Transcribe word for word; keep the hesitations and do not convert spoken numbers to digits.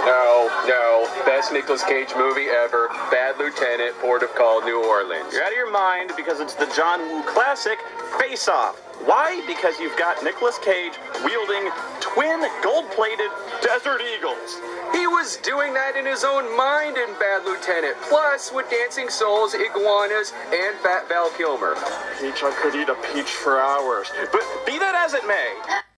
No, no. Best Nicolas Cage movie ever. Bad Lieutenant, Port of Call, New Orleans. You're out of your mind because it's the John Woo classic, Face Off. Why? Because you've got Nicolas Cage wielding twin gold-plated Desert Eagles. He was doing that in his own mind in Bad Lieutenant. Plus, with dancing souls, iguanas, and Fat Val Kilmer. Peach, I could eat a peach for hours. But be that as it may,